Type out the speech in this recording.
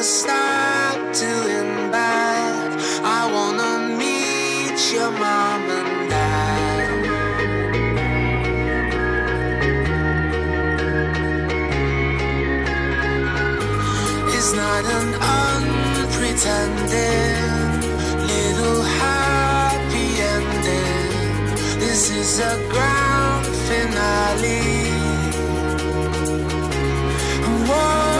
stop doing bad. I wanna meet your mom and dad. It's not an unpretending little happy ending. This is a grand finale. Whoa.